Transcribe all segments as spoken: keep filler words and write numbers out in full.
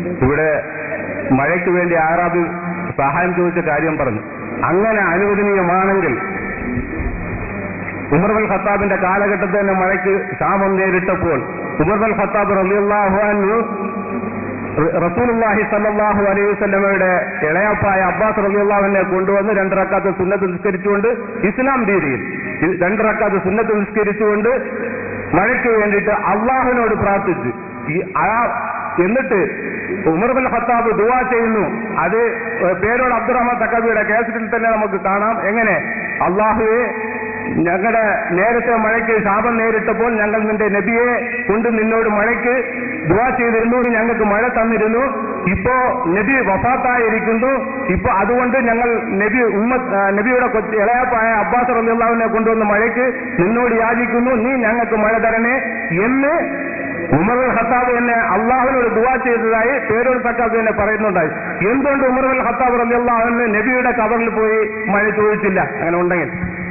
ഇവിടെ മഴയ്ക്ക് വേണ്ടി ആറാബി സഹായം ചോദിച്ച കാര്യം പറഞ്ഞു. അങ്ങനെ അനുവദനീയമാണെങ്കിൽ ഉമർ ബിൻ ഖത്താബിന്റെ കാലഘട്ടത്തിൽ തന്നെ മഴയ്ക്ക് ക്ഷാമം നേരിട്ടപ്പോൾ ഉമർ ബിൻ ഖത്താബ് റളിയല്ലാഹു അൻഹു റസൂലുള്ളാഹി സ്വല്ലല്ലാഹു അലൈഹി വസല്ലമയുടെ ഇളയപ്പായ അബ്ബാസ് റളിയല്ലാഹു അൻഹുവിനെ കൊണ്ടുവന്ന് രണ്ട് റക്അത്ത് സുന്നത്ത് നിസ്കരിച്ചുകൊണ്ട് ഇസ്ലാം രീതിയിൽ രണ്ട് റക്അത്ത് സുന്നത്ത് നിസ്കരിച്ചുകൊണ്ട് മഴയ്ക്ക് വേണ്ടിയിട്ട് അള്ളാഹുവിനോട് പ്രാർത്ഥിച്ചു. ഈ ആ എന്നിട്ട് ഉമർ ബിൻ ഖത്താബ് ദുആ ചെയ്യുന്നു. അത് പേരോട് അബ്ദുറഹ്മാൻ തഖവിയുടെ കേസറ്റിൽ തന്നെ നമുക്ക് കാണാം. എങ്ങനെ? അള്ളാഹുവെ, ഞങ്ങളുടെ നേരത്തെ മഴയ്ക്ക് ശാപം നേരിട്ടപ്പോൾ ഞങ്ങൾ നിന്റെ നബിയെ കൊണ്ട് നിന്നോട് മഴയ്ക്ക് ദുആ ചെയ്തിരുന്നു, ഞങ്ങൾക്ക് മഴ തന്നിരുന്നു. ഇപ്പോ നബി വഫാത്തായിരിക്കുന്നു. ഇപ്പൊ അതുകൊണ്ട് ഞങ്ങൾ നബി ഉമ്മ നബിയുടെ കൊച്ചു ഇളയപ്പായ അബ്ബാസ് റളിയല്ലാഹു അൻഹുവിനെ കൊണ്ടുവന്ന് മഴയ്ക്ക് നിന്നോട് യാചിക്കുന്നു, നീ ഞങ്ങൾക്ക് മഴ തരണേ എന്ന് ഉമർ ബിൻ ഖത്താബ് എന്നെ അള്ളാഹുവിനോട് ദുആ ചെയ്തതായി പേരോട് തഖാബ് തന്നെ പറയുന്നുണ്ടായി. എന്തുകൊണ്ട് ഉമർ ബിൻ ഖത്താബ് റളിയല്ലാഹു അൻഹു നബിയുടെ ഖബറിൽ പോയി മഴ ചോദിച്ചില്ല? അങ്ങനെ ഉണ്ടെങ്കിൽ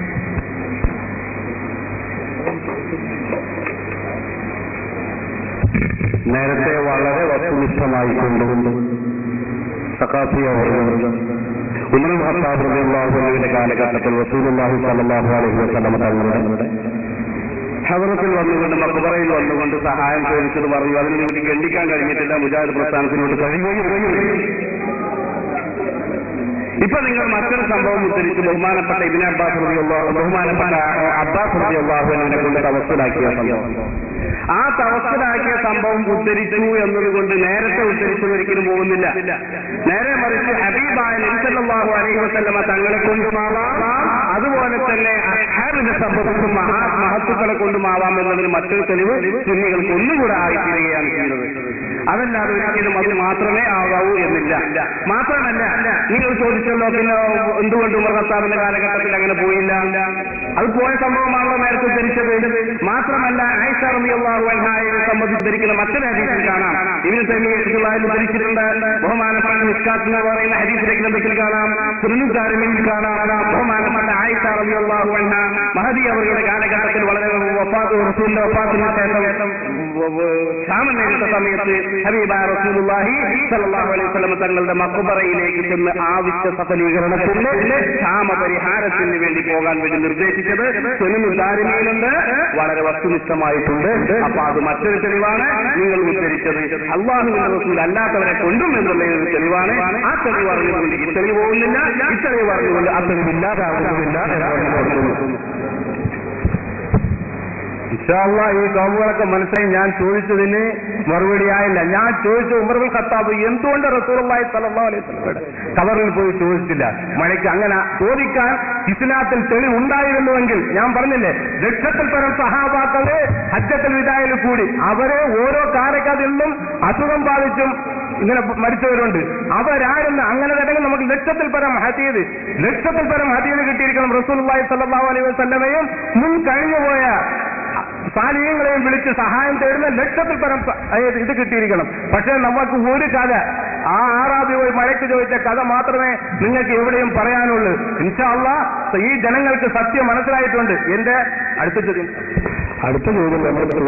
നേരത്തെ വളരെ വസ്തുനിഷ്ഠമായിക്കൊണ്ട് സഖാഫിയ ഉമർ ബിൻ ഖത്താബ് റളിയല്ലാഹു അൻഹുവിന്റെ കാലഘട്ടത്തിൽ റസൂലുള്ളാഹി സ്വല്ലല്ലാഹു അലൈഹി വസല്ലം തങ്ങളുടെ ഹദറത്തിൽ വന്നുകൊണ്ട് മഖബറയിൽ വന്നുകൊണ്ട് സഹായം ചോദിച്ചത് പറഞ്ഞു. അതിന് നിങ്ങൾക്ക് ഖണ്ഡിക്കാൻ കഴിഞ്ഞിട്ടില്ല, മുജാഹിദ് പ്രസ്ഥാനത്തിനോട് കഴിയുകയും. ഇപ്പൊ നിങ്ങൾ മറ്റൊരു സംഭവം ഉദ്ധരിച്ച് ബഹുമാനപ്പെട്ട ഇബ്നു അബ്ബാസ് റളിയല്ലാഹു ബഹുമാനപ്പെട്ട അബ്ബാസ് റളിയല്ലാഹു അൻഹുവിനെ കൊണ്ട് തവസ്സുലാക്കിയ സംഭവം, ആ തവസ്സുലാക്കിയ സംഭവം ഉദ്ധരിച്ചു എന്നതുകൊണ്ട് നേരത്തെ ഉദ്ധരിച്ചത് ഒരിക്കലും പോകുന്നില്ല. നേരെ മറിച്ച് ഹബീബായ നബി സല്ലല്ലാഹു അലൈഹി വസല്ലമ തങ്ങളെ കൊണ്ടുമാവാം, അതുപോലെ തന്നെ അസ്ഹാബിന്റെ സംഭവത്തും മഹാ മഹത്തുക്കളെ കൊണ്ടുമാവാം എന്നതിന് മറ്റൊരു തെളിവ് സുന്നികൾക്ക് ഒന്നുകൂടെ ആയിത്തീരുകയാണ് ചെയ്യുന്നത്. അതല്ലാതെ ഒരിക്കലും അത് മാത്രമേ ആകാവൂ എന്നില്ല. മാത്രമല്ല, നിങ്ങൾ ചോദിച്ചല്ലോ പിന്നെ എന്തുകൊണ്ട് ഉമർ ഖത്താബിന്റെ കാലഘട്ടത്തിൽ അങ്ങനെ പോയില്ല? അത് പോയ സംഭവമാണല്ലോ നേരത്തെ ധരിച്ചത്. മാത്രമല്ല, ആയിഷ റളിയല്ലാഹു അൻഹയെ സംബന്ധിച്ച് ധരിക്കുന്ന മറ്റൊരു ഹദീസിൽ കാണാം, ഇബ്നു തൈമിയ്യ റളിയല്ലാഹു ധരിച്ചിട്ടുണ്ട്. ബഹുമാനപ്പെട്ട മിസ്കാത്ത് എന്ന് പറയുന്ന ഹദീസിലെ ഗ്രന്ഥത്തിൽ കാണാം, സുനനുൽ ദാരിമിയിൽ കാണാം. ബഹുമാനപ്പെട്ട ആയിഷ റളിയല്ലാഹു അൻഹ മഹദി അവരുടെ കാലഘട്ടത്തിൽ വളരെ വഫാത്ത് റസൂലിന്റെ വഫാത്തിന് ശേഷം ക്ഷാമം നേരിട്ട സമയത്ത് ഹബീബായ റസൂലുള്ളാഹി സ്വല്ലല്ലാഹു അലൈഹി വസല്ലം തങ്ങളുടെ മഖബറയിലേക്ക് ചെന്ന് ആവശ്യ സഫലീകരണത്തിന് ക്ഷാമ പരിഹാരത്തിന് വേണ്ടി പോകാൻ വേണ്ടി നിർദ്ദേശിച്ചത് സുനനുൽ ദാരിമിയിലുണ്ട്, വളരെ വസ്തുനിഷ്ഠമായിട്ടുണ്ട്. അപ്പൊ അത് മറ്റൊരു തെളിവാണ്. നിങ്ങൾ ഉദ്ധരിച്ചത് അല്ലാഹുവിന്റെ റസൂൽ അല്ലാത്തവരെ കൊണ്ടും എന്നുള്ള ഒരു തെളിവാണ്. ആ തെളിവ് അറിഞ്ഞുകൊണ്ട് ഈ തെളിവ് പോകുന്നില്ല, ഈ തെളിവ് അറിഞ്ഞുകൊണ്ട് ആ തെളിവില്ലാതാകുന്നില്ല. ഇൻഷാ അല്ലാഹ് ഈ കൗമുകളൊക്കെ മനസ്സിലായി. ഞാൻ ചോദിച്ചതിന് മറുപടി ആയില്ല. ഞാൻ ചോദിച്ച ഉമർ ബിൻ ഖത്താബ് എന്തുകൊണ്ട് റസൂലുള്ളാഹി സ്വല്ലല്ലാഹു അലൈഹി വസല്ലമയുടെ ഖബറിൽ പോയി ചോദിച്ചില്ല? മഴയ്ക്ക് അങ്ങനെ ചോദിക്കാൻ ഇസ്ലാത്തിൽ തെളിവുണ്ടായിരുന്നുവെങ്കിൽ ഞാൻ പറഞ്ഞില്ലേ, ലക്ഷത്തിൽ പരം സഹാബാക്കളെ ഹജ്ജത്തുൽ വിദായിൽ കൂടി അവരെ ഓരോ കാലഘട്ടത്തിൽ നിന്നും അസുഖം ബാധിച്ചും ഇങ്ങനെ മരിച്ചവരുണ്ട്. അവരാരെന്ന് അങ്ങനെ തന്നെ നമുക്ക് ലക്ഷത്തിൽ പരം ഹദീദ് ലക്ഷത്തിൽ പരം ഹദീദ് കിട്ടിയിരിക്കണം. റസൂലുള്ളാഹി സ്വല്ലല്ലാഹു അലൈഹി വസല്ലമയും മുൻ കഴിഞ്ഞുപോയ സാലിഹ്യങ്ങളെയും വിളിച്ച് സഹായം തേടുന്ന ലക്ഷത്തിൽ പരം ഇത് കിട്ടിയിരിക്കണം. പക്ഷേ നമുക്ക് ഒരു കഥ, ആ ആറാബി പോയി മഴയ്ക്ക് ചോദിച്ച കഥ മാത്രമേ നിങ്ങൾക്ക് എവിടെയും പറയാനുള്ളൂ. ഇൻഷാ അല്ലാഹ് ഈ ജനങ്ങൾക്ക് സത്യം മനസ്സിലായിട്ടുണ്ട്. എന്റെ അടുത്ത ചോദ്യം അടുത്ത ചോദ്യം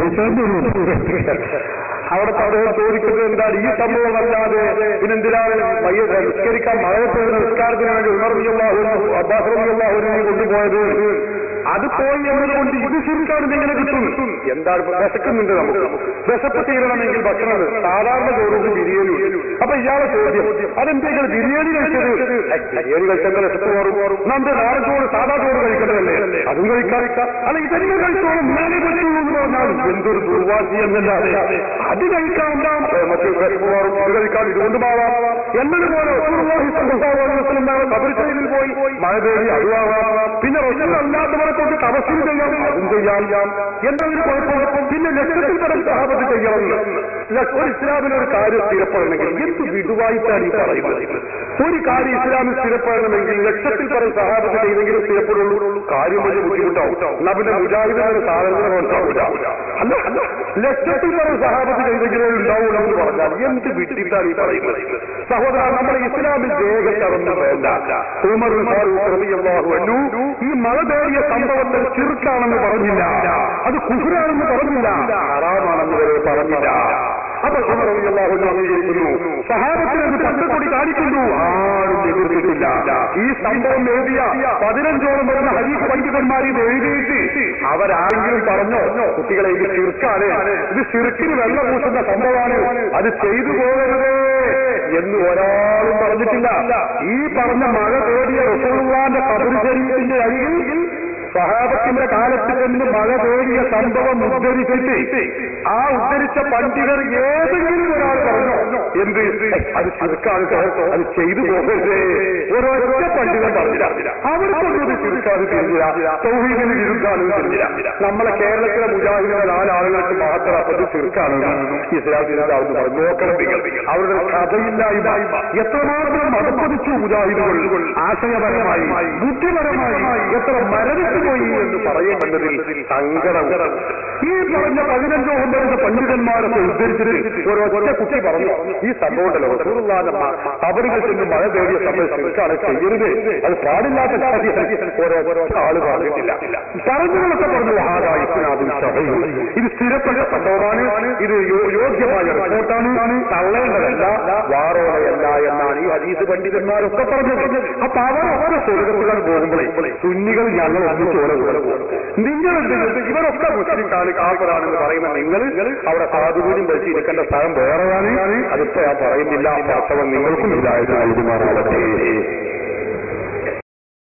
അവിടെ അദ്ദേഹം ചോദിക്കുന്നത് എന്താണ്? ഈ സംഭവം അല്ലാതെ പിന്നെന്തിനാണ് നിസ്കരിക്കാൻ മഴയത്തുന്ന നിസ്കാരത്തിന് വേണ്ടി ഉമർ റളിയല്ലാഹു അൻഹു അബ്ബാസ് റളിയല്ലാഹു അൻഹു കൊണ്ടുപോയത്? അത് പോയി എവിടെ കൊണ്ട് ഇത് ശരിക്കാണ് എങ്ങനെ കിട്ടും? എന്താണ് വിശക്കുന്നുണ്ട്? നമുക്ക് വിശപ്പ് തീരണമെങ്കിൽ ഭക്ഷണം സാധാരണ ചോറുണ്ട്, ബിരിയാണി. അപ്പൊ ഇയാളെ ചോദ്യം, അതെന്തെങ്കിലും ബിരിയാണി കഴിച്ചത്? ബിരിയാണി കഴിക്കേണ്ട വിശപ്പ് മാറും. നമ്മുടെ നാടൻ ചോറ് സാധാ ചോറ് കഴിക്കേണ്ടതല്ലേ? അതും കഴിക്കാം. അല്ല, ഇതെല്ലാം കഴിച്ചോളും ഞാനേ പറ്റുള്ളൂ എന്ന് പറഞ്ഞാൽ എന്തൊരു ദുർവാശി എന്നല്ലാതെ അത് കഴിക്കാൻ മറ്റു വിശപ്പ് മാറും, അത് കഴിക്കാൻ ഇതുകൊണ്ട് മാറാം എന്നതുപോലെ കബറിശൈലിൽ പോയി മഴ പേടി അതുവാകാം. പിന്നെ റസൂൽ അല്ലാത്തവരെ കൊണ്ട് തപസ്സിൽ ചെയ്യാം, അതും ചെയ്യാം. എന്തെങ്കിലും കുഴപ്പം. പിന്നെ ലക്ഷത്തിൽ പരം സഹാബത്ത് ചെയ്യണം. ഒരു ഇസ്ലാമിനൊരു കാര്യം സ്ഥിരപ്പെടണമെങ്കിൽ എന്ത് വിടുവായിട്ടാണ് ഈ പറയുന്നത്? ഒരു കാര്യം ഇസ്ലാമിൽ സ്ഥിരപ്പെടണമെങ്കിൽ ലക്ഷത്തിൽ പരം സഹാബത്ത് ചെയ്തെങ്കിലും സ്ഥിരപ്പെടുള്ളൂ. കാര്യം വലിയ ബുദ്ധിമുട്ടാവും. എന്നാ പിന്നെ മുജാഹിദിന്റെ സാധനങ്ങൾ മനസ്സിലാവില്ല. അല്ല, ലക്ഷത്തിൽ പരം സഹാബത്ത് ചെയ്തെങ്കിലേ ഉണ്ടാവുള്ളൂ എന്ന് പറഞ്ഞാൽ എന്ത് വിട്ടിട്ടാണ് ഈ പറയുന്നത്? സഹോദര, നമ്മുടെ ഇസ്ലാമിൽ ദേഹത്തതൊന്നും വേണ്ട. ഉമർ റളിയല്ലാഹു അൻഹു ഈ മഴ തേടിയ സംഭവത്തിൽ ശിർക്കാണെന്ന് പറഞ്ഞില്ല, അത് കുഫ്റാണെന്ന് പറഞ്ഞില്ല, ഹറാമാണെന്ന് വരെ പറഞ്ഞില്ല. അപ്പൊ ഉമർ റളിയല്ലാഹു അൻഹു അംഗീകരിക്കുന്നു. സഹാബത്തിനത് പച്ചക്കൊടി കാണിക്കുന്നു, ആരും എതിർത്തിട്ടില്ല. ഈ സംഭവം എഴുതിയ പതിനഞ്ചോളം വരുന്ന ഹദീസ് പണ്ഡിതന്മാർ ഇത് എഴുതിയിട്ട് അവരാരെങ്കിലും പറഞ്ഞോ കുട്ടികളെ ഇത് ശിർക്കാണ്, ഇത് ശിർക്കിന് വെള്ളം പൂശുന്ന സംഭവമാണ്, അത് ചെയ്തു പോകരുതേ എന്ന് ഒരാളും പറഞ്ഞിട്ടില്ല. ഈ പറഞ്ഞ മഴ തേടിയ റസൂലുള്ളാഹിന്റെ ഖബർ ശരീഫിന്റെ അരികിൽ സഹാബത്തിന്റെ കാലത്ത് നിന്ന് മഴ തേടിയ സംഭവം ഉദ്ധരിച്ചിട്ട് ആ ഉദ്ധരിച്ച പണ്ഡിതർ ഏതെങ്കിലും ഒരാൾ പറഞ്ഞോ എന്ത് അത് ശിർക്കാണ്, അത് ചെയ്തു പോകരുതേ? ഒരൊറ്റ പണ്ഡിതൻ പറഞ്ഞില്ല. അവർക്കൊന്നും ശിർക്കാണ് തിരിഞ്ഞില്ല, തൗഹീദിന് വിരുദ്ധാണ് തിരിഞ്ഞില്ല. നമ്മളെ കേരളത്തിലെ മുജാഹിദിനെ നാലാളുകൾക്ക് മാത്രം ശിർക്കാണ് ഇസ്ലാമിലാവുന്ന പറഞ്ഞു. നോക്കണം നിങ്ങൾ, അവരുടെ കഥയില്ലായ്മ എത്രമാത്രം മതപ്പതിച്ചു മുജാഹിദുകൾ ആശയപരമായി ബുദ്ധിപരമായി എത്ര മരവിച്ചു പോയി എന്ന് പറയുന്നതിൽ സങ്കടം. ഈ പറഞ്ഞ പതിനഞ്ചോ ഒമ്പതിന്റെ പണ്ഡിതന്മാരൊക്കെ ഉദ്ധരിച്ചിട്ട് ഓരോ കുട്ടി പറഞ്ഞു ഈ സംഭവമുണ്ടല്ലോ റസൂലുള്ളാഹിന്റെ ഖബറിൽ ചെന്ന് മഴ തേടിയ സമയത്ത് ശിർക്കാണ്, ചെയ്യരുത്, അത് പാടില്ലാത്ത കാര്യം ഓരോ ആള് പറഞ്ഞിട്ടില്ല. പറഞ്ഞുകളൊക്കെ പറഞ്ഞു ഇത് സ്ഥിരപ്പെട്ട സംഭവമാണ്, ഇത് യോഗ്യമായ റിപ്പോർട്ടാണ്, തള്ളേണ്ടതല്ല, വാറോടെയല്ല എന്നാണ് ഈ ഹദീസ് പണ്ഡിതന്മാരൊക്കെ പറഞ്ഞത്. അപ്പൊ അവരൊക്കെ സ്വർഗ്ഗത്തിലാണ് പോകുമ്പോഴേ സുന്നികൾ ഞങ്ങൾ ഒന്നിച്ചോടെ കൂടെ പോകും. നിങ്ങളെന്ത് ഇവരൊക്കെ മുസ്ലിം കാലി കാഫറാണെന്ന് പറയുന്ന നിങ്ങൾ അവിടെ സാധുവിനും വെച്ച് ഇരിക്കേണ്ട സ്ഥലം വേറെയാണ്. അതിപ്പോ ഞാൻ പറയുന്നില്ല, വാസ്തവം നിങ്ങൾക്കും ഇതായത് നൽകുമാറാവട്ടെ.